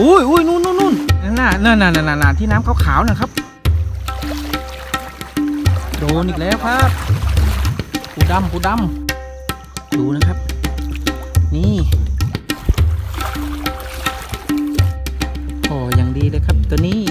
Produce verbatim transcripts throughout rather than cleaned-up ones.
อุ้ยอุ้ยนู่นนู่นนู่นน่ะนั่นน่ะน่ะน่ะที่น้ำขาวๆนะครับโดนอีกแล้วครับปูดำปูดำดูนะครับนี่โอ้ยังดีเลยครับตัวนี้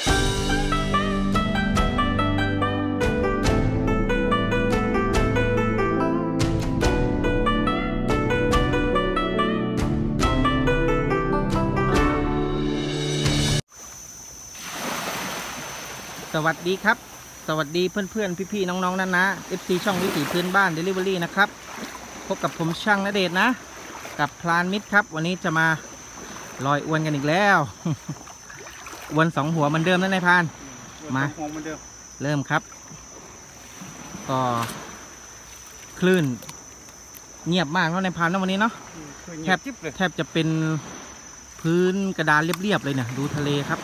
สวัสดีครับสวัสดีเพื่อนๆพี่ๆน้องๆนั่นนะ เอฟ ซี ช่องวิถีพื้นบ้าน Delivery นะครับพบกับผมช่างณเดชน์นะกับพลานมิตรครับวันนี้จะมาลอยอวนกันอีกแล้วอวนสองหัวเหมือนเดิมนะนายพานมาเริ่มครับก็คลื่นเงียบมากแล้วนายพานนะวันนี้เนาะแทบแทบจะเป็นพื้นกระดานเรียบๆเลยเนี่ยดูทะเลครับ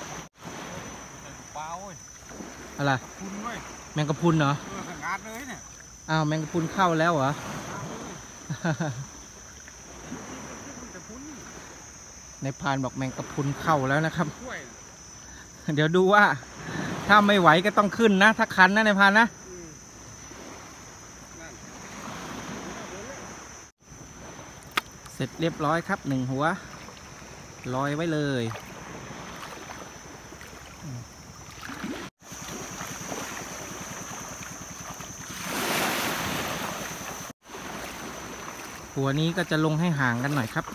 อะไรแมงกะพรุนเหรออ้าวแมงกะพรุนเข้าแล้วเหรอในพานบอกแมงกะพรุนเข้าแล้วนะครับเดี๋ยวดูว่าถ้าไม่ไหวก็ต้องขึ้นนะถ้าคันนะในพานนะเสร็จเรียบร้อยครับหนึ่งหัวลอยไว้เลยหัวนี้ก็จะลงให้ห่างกันหน่อยครับ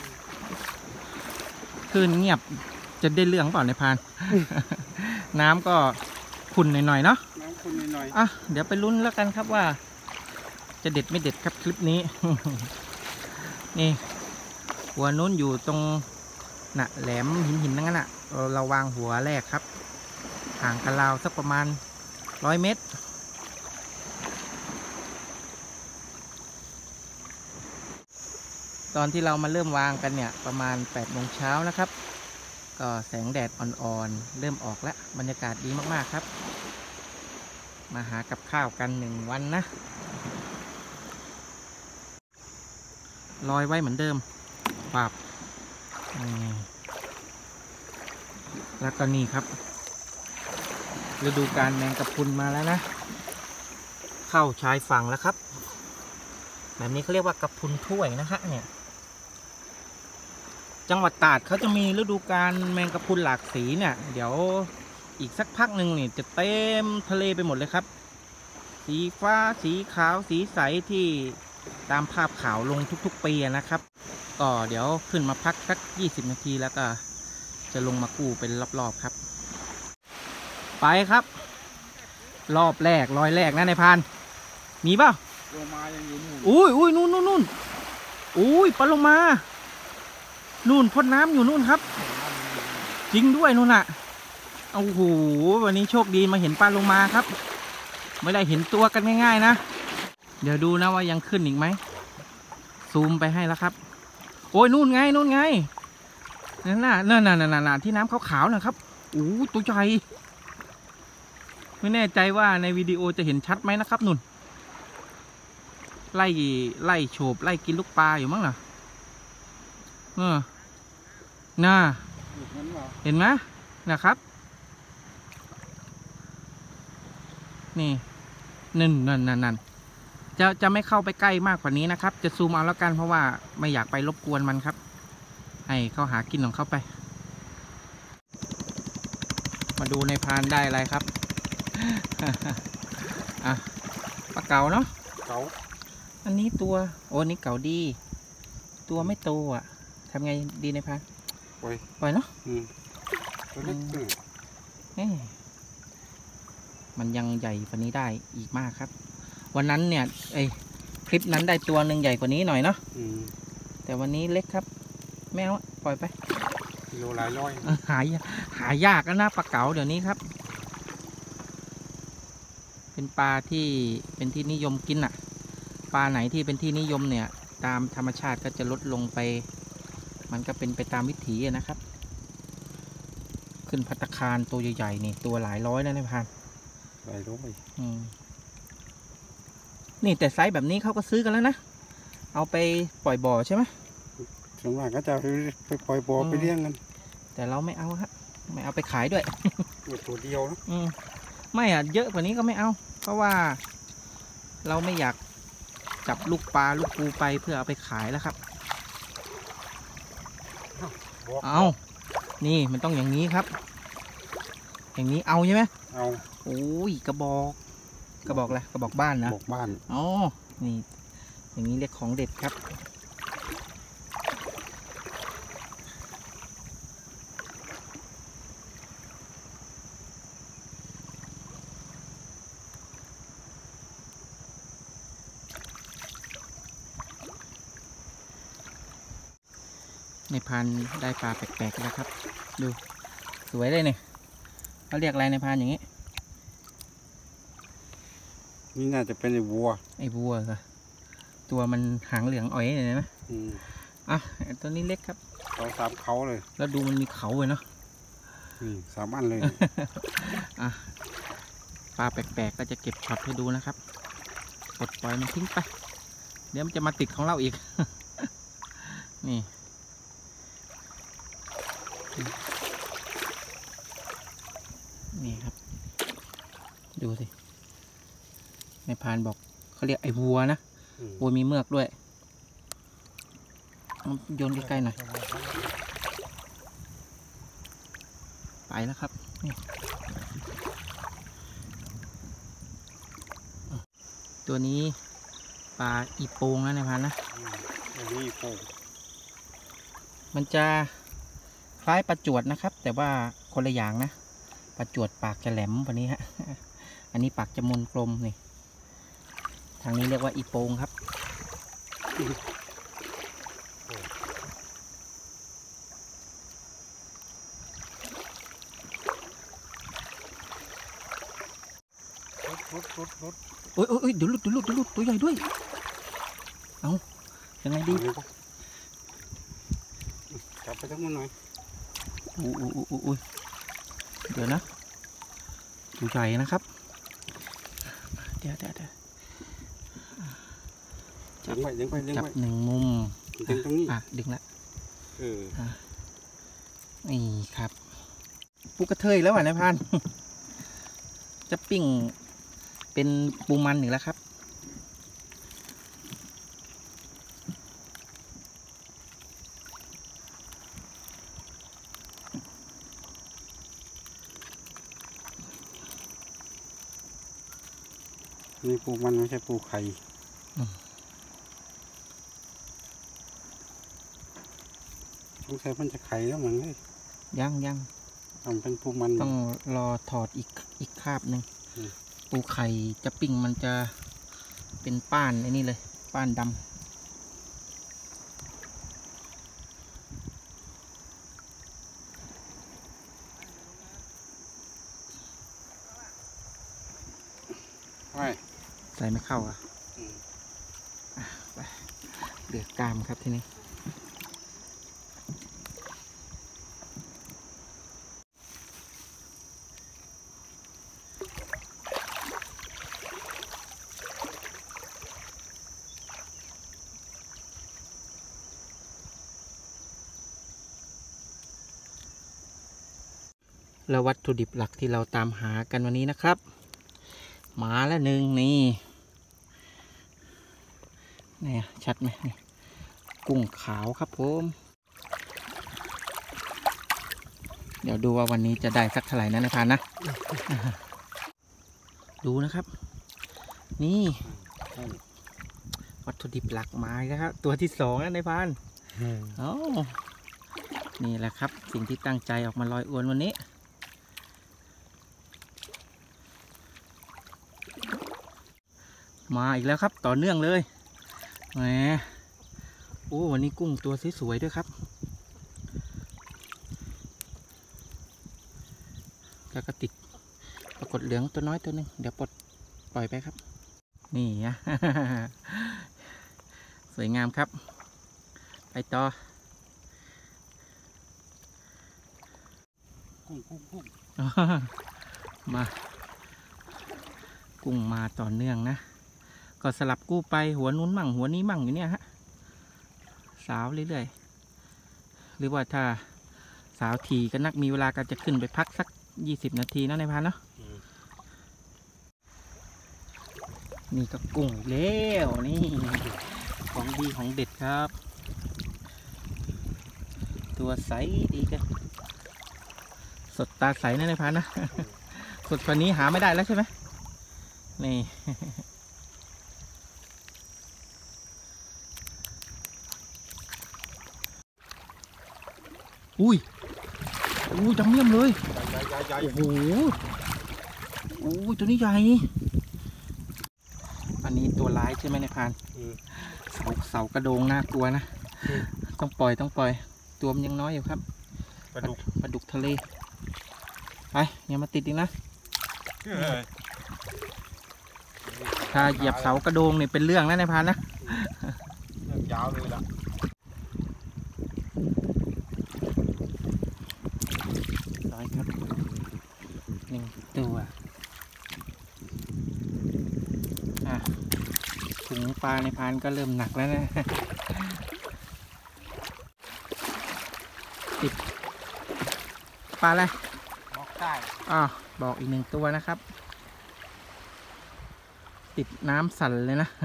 คลื่นเงียบจะได้เรื่องเปล่าในพาน น้ำก็ขุ่นหน่อยๆเนาะน้ำขุ่นหน่อยๆอ่ะเดี๋ยวไปลุ้นแล้วกันครับว่าจะเด็ดไม่เด็ดครับคลิปนี้ นี่หัวนู้นอยู่ตรงน่ะแหลมหินหินนั่นน่ะเราวางหัวแรกครับห่างกันราวสักประมาณร้อยเมตรตอนที่เรามาเริ่มวางกันเนี่ยประมาณแปดโมงเช้านะครับก็แสงแดดอ่อนๆเริ่มออกแล้วบรรยากาศดีมากๆครับมาหากับข้าวกันหนึ่งวันนะลอยไว้เหมือนเดิมปรับแล้วก็นี่ครับฤดูกาลแมงกะพรุนมาแล้วนะเข้าชายฝั่งแล้วครับแบบนี้เขาเรียกว่ากะพรุนถ้วยนะฮะเนี่ยจังหวัดตราดเขาจะมีฤดูกาลแมงกะพรุนหลากสีเนี่ยเดี๋ยวอีกสักพักหนึ่งนี่จะเต็มทะเลไปหมดเลยครับสีฟ้าสีขาวสีใสที่ตามภาพข่าวลงทุกๆปีนะครับก็เดี๋ยวขึ้นมาพักสักยี่สิบนาทีแล้วก็จะลงมากู้เป็นรอบๆครับไปครับรอบแรกรอยแรกนะนายพานมีเปล่าโลมายังอยู่นู่นอุ้ยอุ้ยนู่นนู่นนู่นอุ้ยปลาโลมานู่นพ่นน้ำอยู่นู่นครับจริงด้วยนู่นน่ะโอ้โหวันนี้โชคดีมาเห็นปลาโลมาครับไม่ได้เห็นตัวกันง่ายๆนะเดี๋ยวดูนะว่ายังขึ้นอีกไหมซูมไปให้แล้วครับโอ้ยนู่นไงนู่นไงนั่นน่ะนั่นน่ะนั่นน่ะที่น้ำขาวๆนะครับโอ้ตัวใหญ่ไม่แน่ใจว่าในวิดีโอจะเห็นชัดไหมนะครับนุ่นไล่ไล่โฉบไล่กินลูกปลาอยู่มั้งน่ะเออน่าเห็นไหมนะครับนี่นั่นนั่นนั่นนั่นจะจะไม่เข้าไปใกล้มากกว่านี้นะครับจะซูมเอาแล้วกันเพราะว่าไม่อยากไปรบกวนมันครับให้เขาหากินของเขาไปมาดูในพานได้อะไรครับ อ่ะปลาเก๋าเนาะเก๋าอันนี้ตัวโอ้นี่เก๋าดีตัวไม่โตอ่ะทำไงดีในพานปล่อยปล่อยเนาะตัวเล็กมันยังใหญ่กว่านี้ได้อีกมากครับวันนั้นเนี่ยไอคลิปนั้นได้ตัวหนึ่งใหญ่กว่านี้หน่อยเนาะแต่วันนี้เล็กครับแมวปล่อยไปกิโลหลายร้อยหายหายากแล้วนะปลาเก๋าเดี๋ยวนี้ครับเป็นปลาที่เป็นที่นิยมกินอ่ะปลาไหนที่เป็นที่นิยมเนี่ยตามธรรมชาติก็จะลดลงไปมันก็เป็นไปตามวิถีนะครับขึ้นภัตตาคารตัวใหญ่ๆนี่ตัวหลายร้อยแล้วนะพันหลายร้อยนี่แต่ไซส์แบบนี้เขาก็ซื้อกันแล้วนะเอาไปปล่อยบ่อใช่ไหมส่วนมากก็จะไปปล่อยบ่อไปเลี้ยงกันแต่เราไม่เอาฮะไม่เอาไปขายด้วยตัวเดียวนะอืมไม่อ่ะเยอะกว่านี้ก็ไม่เอา เพราะว่าเราไม่อยากจับลูกปลาลูกปูไปเพื่อเอาไปขายแล้วครับเอานี่มันต้องอย่างนี้ครับ อย่างนี้เอาใช่ไหมเอาโอ้ยกระบอกกระบอกอะไรกระบอกบ้านนะบอกบ้านอ๋อนี่อย่างนี้เรียกของเด็ดครับในพันได้ปลาแปลกๆแล้วครับดูสวยเลยเนี่ยเขาเรียกอะไรในพันอย่างนี้นี่น่าจะเป็นไอ้วัวไอ้วัวเหรอตัวมันหางเหลืองอ้อยเลยนะอ่ะตัวนี้เล็กครับเขาสามเขาเลยแล้วดูมันมีเขาเลยเนาะนี่สามอันเลยอ่ะปลาแปลกๆก็จะเก็บช็อตให้ดูนะครับปลดปล่อยมันทิ้งไปเดี๋ยวมันจะมาติดของเราอีกนี่นี่ครับดูสิในพานบอกเขาเรียกไอ้วัวนะวัวมีเมือกด้วยโยนใกล้ๆหน่อยไปแล้วครับนี่ตัวนี้ปลาอีโปงนะในพานนะนี่โปงมันจะคล้ายปลาจวดนะครับแต่ว่าคนละอย่างนะปลาจวดปากจะแหลมกว่านี้ฮะอันนี้ปากจะมนกลมนี่ทางนี้เรียกว่าอีโปงครับรุดรุดรุดโอ้ยโอ้ยเดี๋ยวหลุดเดี๋ยวหลุดเดี๋ยวหลุดตัวใหญ่ด้วยเอายังไงดีจับไปทั้งหมดหน่อยอู้อู้อู้อู้เดี๋ยวนะตัวใหญ่นะครับเดี๋ยวเดี๋ยวเดี๋ยวจับไว้ดึงไปดึงจับไปหนึ่งมุมดึงตรงนี้อ่ะดึงละเออนี่ครับปูกระเทยแล้วอ่ะนายพันจะปิ้งเป็นปูมันอีกแล้วครับนี่ปูมันไม่ใช่ปูไข่สงสัยมันจะไข่แล้วมั้งเลยยังยังทำเป็นปูมันต้องรอถอดอีกอีกคาบหนึ่งปูไข่จะปิ้งมันจะเป็นป้านไอ้นี่เลยป้านดำใส่ไม่เข้าอ่ะไปเหลือกล้ามครับทีนี้แล้ววัตถุดิบหลักที่เราตามหากันวันนี้นะครับมาแล้วหนึ่งนี่นี่ชัดไหมนี่กุ้งขาวครับผมเดี๋ยวดูว่าวันนี้จะได้สักเท่าไหร่นะนายพานนะดูนะครับนี่วัตถุดิบหลักมาแล้วครับตัวที่สองนะนายพานอ๋อนี่แหละครับสิ่งที่ตั้งใจออกมาลอยอวนวันนี้มาอีกแล้วครับต่อเนื่องเลยแหมโอ้วันนี้กุ้งตัวสวยๆด้วยครับแล้วก็ติดปรากฏเหลืองตัวน้อยตัวนึงเดี๋ยวปลดปล่อยไปครับนี่นะ สวยงามครับไปต่อกุ้งกุ้งกุ้งมากุ้งมาต่อเนื่องนะก็สลับกู้ไปหัวนู้นมั่งหัวนี้มั่งอยู่เนี่ยฮะสาวเรื่อยๆหรือว่าถ้าสาวทีก็นักมีเวลาก็จะขึ้นไปพักสักยี่สิบนาทีนะนายพรานเนาะนี่ก็กุ้งอีกแล้วนี่ของดีของเด็ดครับ ตัวใสดีกันสดตาใสนะนายพรานนะ สดกว่านี้หาไม่ได้แล้วใช่ไหมนี่ อุ้ยอุ้ยจังเยี่ยมเลยโอ้โหโอ้ยตัวนี้ใหญ่อันนี้ตัวร้ายใช่ไหมนายพรานเสาเสากระโดงน่ากลัวนะต้องปล่อยต้องปล่อยตัวมันยังน้อยอยู่ครับปลาดุกปลาดุกทะเลไปอย่ามาติดอีกนะถ้าเหยียบเสากระโดงเนี่ยเป็นเรื่องนะนายพรานนะเรื่องยาวเลยล่ะร้อยครับหนึ่งตัวอ่ะถุงปลาในพานก็เริ่มหนักแล้วนะติดปลาอะไรบอกได้อ่าบอกอีกหนึ่งตัวนะครับ ติดน้ำสั่นเลยนะ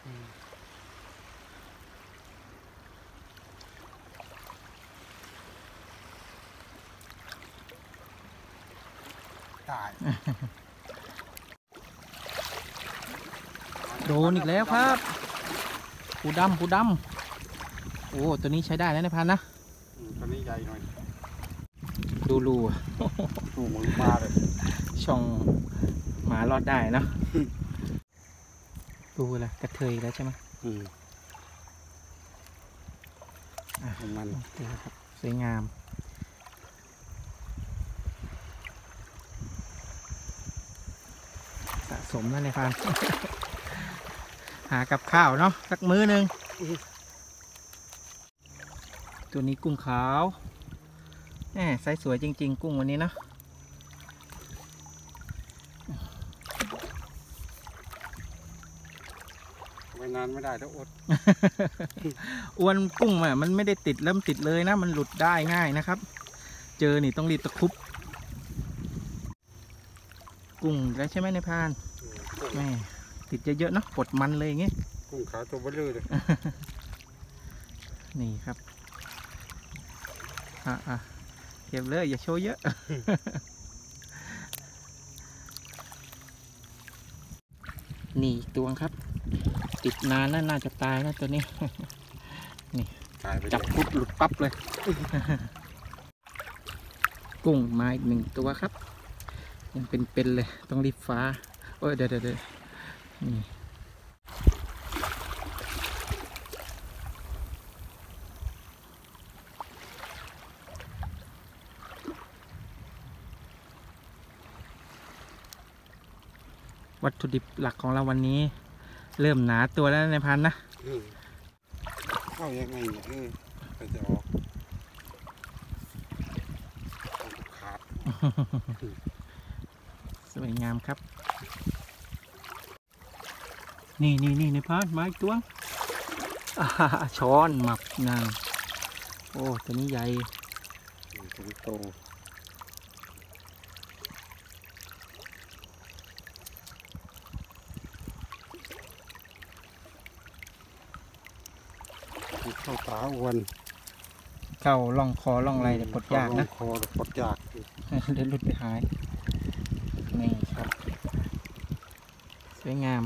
โดนอีกแล้วครับปูดำปูดำโอ้ตัวนี้ใช้ได้แล้วนายพันนะตัวนี้ใหญ่หน่อยดูรูรูมือมาเลยช่องหมารอดได้นะดูอะไรกระเทยแล้วใช่ไหมอืมอ่ะมันครับสวยงามสะสมแล้วนายพัน หากับข้าวเนาะสักมื้อหนึ่งตัวนี้กุ้งขาวแหมไซส์สวยจริงๆกุ้งวันนี้นะไว้นานไม่ได้แล้วอดอ้วนกุ้งอ่ะมันไม่ได้ติดเริ่มติดเลยนะมันหลุดได้ง่ายนะครับเจอนี่ต้องรีบตะครุบกุ้งแล้วใช่ไหมนายพรานแม่ติดเยอะๆเนาะปลดมันเลยอย่างงี้กุ้งขาวตัวเบลอเลยนี่ครับอ่ะอ่ะเก็บเลยอย่าโชว์เยอะ นี่อีกตัวครับติดนานแล้วน่าจะตายนะตัวนี้ นี่จับปุ๊บหลุดปั๊บเลย กุ้งมาอีกหนึ่งตัวครับยังเป็นๆเลยต้องรีบฟ้าโอ้ยเดี๋ยวเดี๋ยวนี่วัตถุดิบหลักของเราวันนี้เริ่มหนาตัวแล้วในพันนะเข้ายังไงเนี่ยเออไปจะออกขาดสวยงามครับนี่นี่นี่ในพันไม้ตัวช้อนหมับนางโอ้ตัวนี้ใหญ่ตัวนี้โตเข้าตาอ้วนเข้าล่องคอล่องไรแต่ปลดยากนะคอปลดยากเดินหลุดไปหายนี่ครับสวยงาม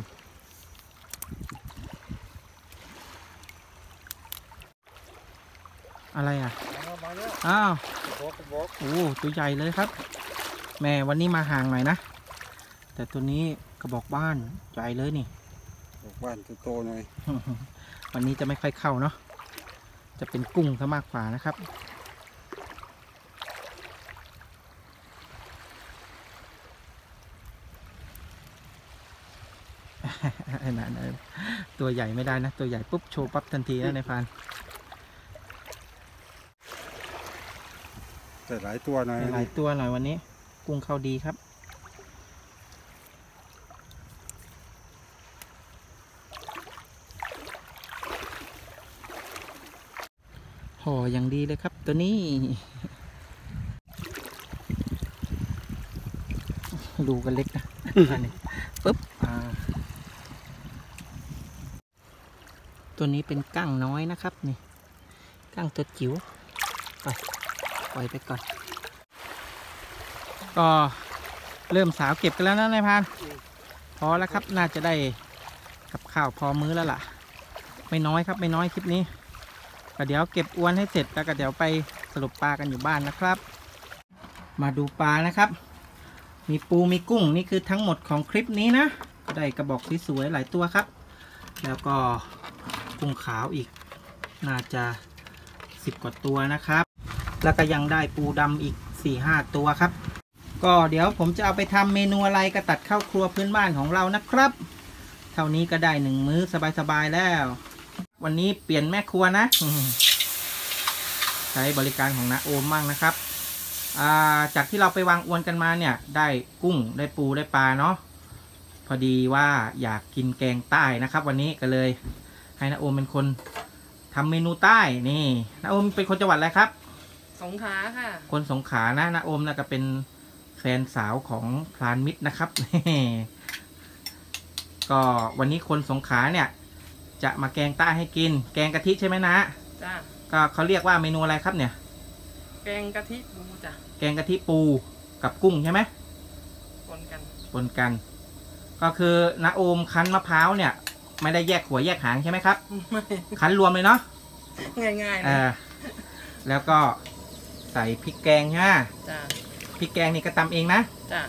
อะไรอ่ะอ้าวโอ้ตัวใหญ่เลยครับแม่วันนี้มาห่างหน่อยนะแต่ตัวนี้กระบอกบ้านใหญ่เลยนี่กระบอกบ้านตัวโตหน่อยวันนี้จะไม่ค่อยเข้าเนาะจะเป็นกุ้งซะมากกว่านะครับนั่นตัวใหญ่ไม่ได้นะตัวใหญ่ปุ๊บโชว์ปั๊บทันทีนะในพานแต่หลายตัวหน่อยหลายตัวหน่อยวันนี้กุ้งเข้าดีครับห่ออย่างดีเลยครับตัวนี้ดูกันเล็กนะอันนี้ปึ๊บอ่าตัวนี้เป็นกั้งน้อยนะครับนี่กั้งตัวจิ๋วไปปล่อยไปก่อนก็เริ่มสาวเก็บกันแล้วนะนายพานพอแล้วครับน่าจะได้กับข้าวพอมื้อแล้วล่ะไม่น้อยครับไม่น้อยคลิปนี้ก็เดี๋ยวเก็บอวนให้เสร็จแล้วก็เดี๋ยวไปสรุปปลากันอยู่บ้านนะครับมาดูปลานะครับมีปูมีกุ้งนี่คือทั้งหมดของคลิปนี้นะก็ได้กระบอกสวยๆหลายตัวครับแล้วก็กุ้งขาวอีกน่าจะสิบกว่าตัวนะครับแล้วก็ยังได้ปูดำอีก สี่ห้า ตัวครับก็เดี๋ยวผมจะเอาไปทำเมนูอะไรก็ตัดเข้าครัวพื้นบ้านของเรานะครับเท่านี้ก็ได้หนึ่งมื้อสบายๆแล้ววันนี้เปลี่ยนแม่ครัวนะใช้บริการของน้าโอมมั่งนะครับจากที่เราไปวางอวนกันมาเนี่ยได้กุ้งได้ปูได้ปลาเนาะพอดีว่าอยากกินแกงใต้นะครับวันนี้ก็เลยให้น้าโอมเป็นคนทำเมนูใต้นี่น้าโอมเป็นคนจังหวัดอะไรครับสงขลาค่ะคนสงขลานะน้าโอมน่ะก็เป็นแฟนสาวของพรานมิตรนะครับ ก็วันนี้คนสงขลาเนี่ยจะมาแกงใต้ให้กินแกงกะทิใช่ไหมนะจ้าก็เขาเรียกว่าเมนูอะไรครับเนี่ยแกงกะทิปูจ้ะแกงกะทิปูกับกุ้งใช่ไหมปนกันปนกันก็คือน้าโอมคั้นมะพร้าวเนี่ยไม่ได้แยกหัวแยกหางใช่ไหมครับไม่คั้นรวมเลยเนาะง่ายๆนะแล้วก็ใส่พริกแกงใช่ไหมจ้าพริกแกงนี่ก็ตำเองนะจ้า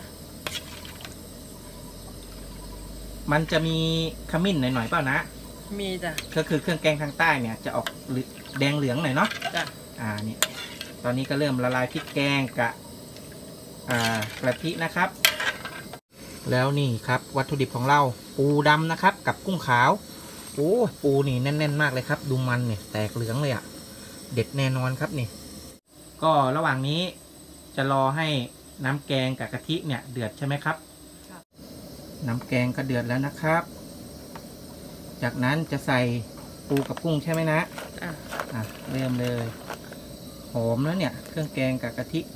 มันจะมีขมิ้นหน่อยๆเปล่านะมีจ้ะก็คือเครื่องแกงทางใต้เนี่ยจะออกแดงเหลืองหน่อยเนาะจ้ะอ่านี่ตอนนี้ก็เริ่มละลายพริกแกงกับอ่ากะทินะครับแล้วนี่ครับวัตถุดิบของเราปูดำนะครับกับกุ้งขาวโอ้ปูนี่แน่นๆมากเลยครับดูมันเนี่ยแตกเหลืองเลยอ่ะเด็ดแน่นอนครับนี่ก็ระหว่างนี้จะรอให้น้ำแกงกับกะทิเนี่ยเดือดใช่ไหมครับน้ำแกงก็เดือดแล้วนะครับจากนั้นจะใส่ปูกับกุ้งใช่ไหมนะอ่ะอ่ะเริ่มเลยหอมแล้วเนี่ยเครื่องแกงกับกะทิ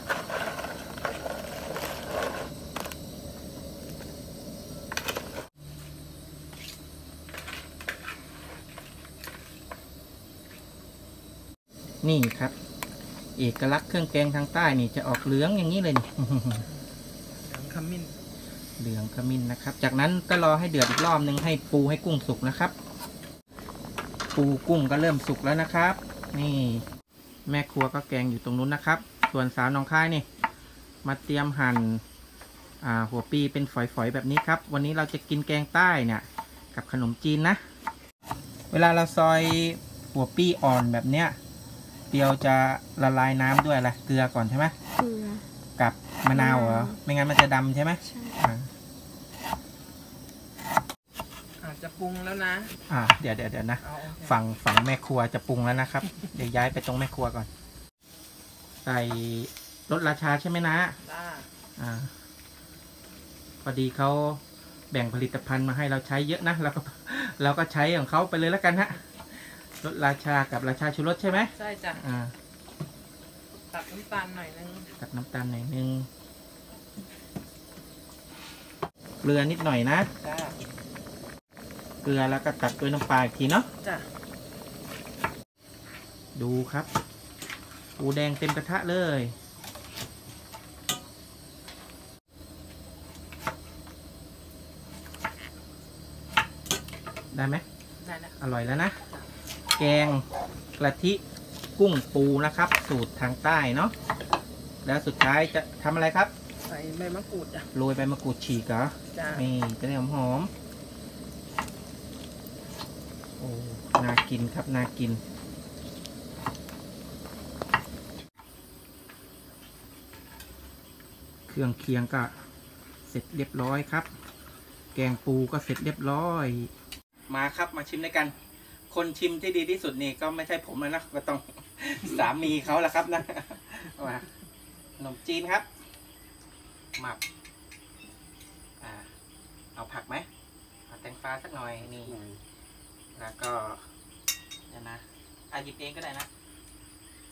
นี่ครับเอกลักษณ์เครื่องแกงทางใต้นี่จะออกเหลืองอย่างนี้เลยนี่เหลืองขมิ้นเหลืองขมิ้นนะครับจากนั้นก็รอให้เดือดอีกรอบนึงให้ปูให้กุ้งสุกนะครับปูกุ้งก็เริ่มสุกแล้วนะครับนี่แม่ครัวก็แกงอยู่ตรงนู้นนะครับส่วนสาวน้องค่ายนี่มาเตรียมหั่นหัวปีเป็นฝอยๆแบบนี้ครับวันนี้เราจะกินแกงใต้เนี่ยกับขนมจีนนะเวลาเราซอยหัวปีอ่อนแบบเนี้ยเปียวจะละลายน้ำด้วยอะไรเกลือก่อนใช่ไหมเกลือกับมะนาวเหรอไม่งั้นมันจะดำใช่ไหมใช่อาจจะปรุงแล้วนะอ่าเดี๋ยวเดี๋ยวเดี๋ยวนะฝั่งฝั่งแม่ครัวจะปรุงแล้วนะครับ เดี๋ยวย้ายไปตรงแม่ครัวก่อนใส่รสราชาใช่ไหมนะอ่าพอดีเขาแบ่งผลิตภัณฑ์มาให้เราใช้เยอะนะเราก็เราก็ใช้ของเขาไปเลยแล้วกันฮะรสราชากับราชาชูรสใช่ไหมใช่จ้ะอ่าตัดน้ำตาลหน่อยนึงตัดน้ำตาลหน่อยนึงเกลือนิดหน่อยนะจ้ะเกลือแล้วก็ตัดด้วยน้ำปลาอีกทีเนาะจ้ะดูครับปูแดงเต็มกระทะเลยได้ไหมได้แล้วอร่อยแล้วนะแกงกะทิกุ้งปูนะครับสูตรทางใต้เนาะแล้วสุดท้ายจะทำอะไรครับใส่ใบมะกรูดจ้ะโรยใบมะกรูดฉีกเหรอนี่จะได้หอมหอมโอ้น่ากินครับน่ากินเครื่องเคียงก็เสร็จเรียบร้อยครับแกงปูก็เสร็จเรียบร้อยมาครับมาชิมด้วยกันคนชิมที่ดีที่สุดนี่ก็ไม่ใช่ผมนะก็ต้องสามีเขาแหละครับนะมาขนมจีนครับหมักอ่าเอาผักไหมเอาแตงฟ้าสักหน่อยนี่แล้วก็เดี๋ยวนะอาหยิบเองก็ได้นะ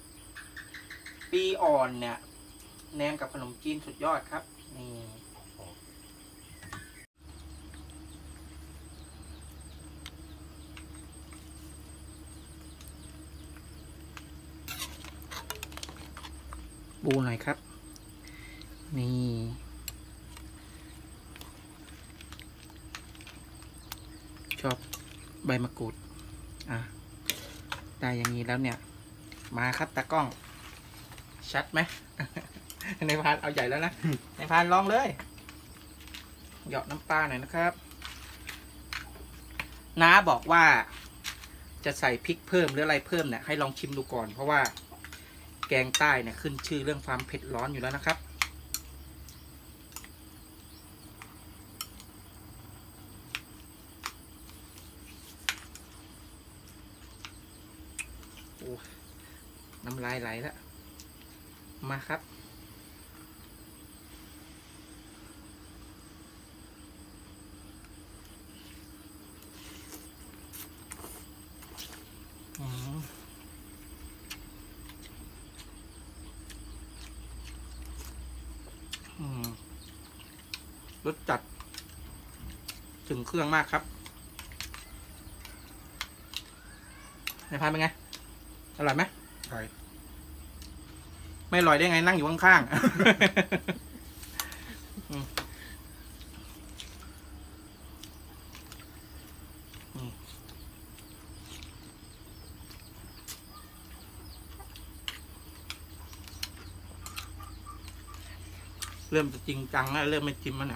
ปีอ่อนเนี่ยแนมกับขนมจีนสุดยอดครับนี่บูหน่อยครับนี่ชอบใบมะกรูดอ่ะได้อย่างนี้แล้วเนี่ยมาครับตากล้องชัดไหม ในพานเอาใหญ่แล้วนะ ในพานลองเลยเหยาะน้ำปลาหน่อยนะครับน้าบอกว่าจะใส่พริกเพิ่มหรืออะไรเพิ่มเนี่ยให้ลองชิมดูก่อนเพราะว่าแกงใต้เนี่ยขึ้นชื่อเรื่องความเผ็ดร้อนอยู่แล้วนะครับโอ้น้ำลายไหลแล้วมาครับอืมอืมรสจัดถึงเครื่องมากครับในพานเป็นไงอร่อยไหมใช่ไม่อร่อยได้ไงนั่งอยู่ข้างๆ อืมนี่เริ่มจะจริงจังแล้วเริ่มไม่จิ้มมันอ่ะ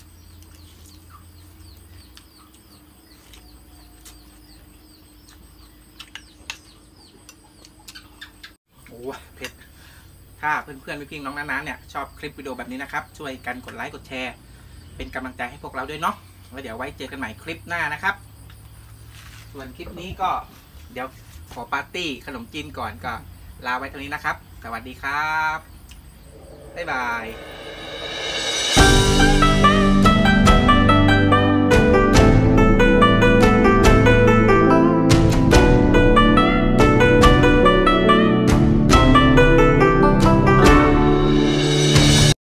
โอ้เผ็ดถ้าเพื่อนๆพี่ๆน้องน้าๆเนี่ยชอบคลิปวิดีโอแบบนี้นะครับช่วยกันกดไลค์กดแชร์เป็นกำลังใจให้พวกเราด้วยเนาะแล้วเดี๋ยวไว้เจอกันใหม่คลิปหน้านะครับส่วนคลิปนี้ก็เดี๋ยวขอปาร์ตี้ขนมจีนก่อนก็ลาไว้เท่านี้นะครับสวัสดีครับบ๊ายบาย